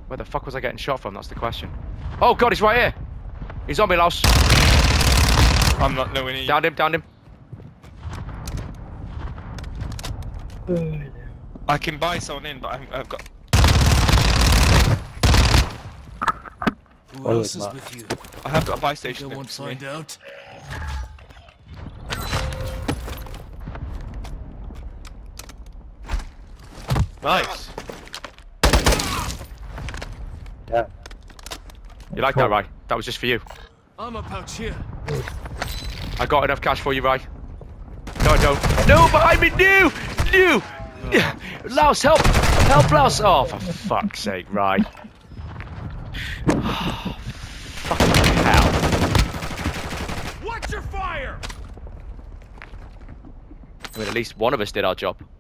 Where the fuck was I getting shot from? That's the question. Oh god, he's right here. He's on me, Laos. I'm not knowing any. Downed him, downed him. I can buy someone in, but I've got. Who else is with you? I have got a buy I station. won't find out. Nice. Yeah. You like that, Rai? That was just for you. I'm about here. I got enough cash for you, Rai. No, I don't. No, behind me! No! No! Laos, help! Help, Laos! Oh, for fuck's sake, Rai. Fucking hell. Watch your fire! I mean, at least one of us did our job.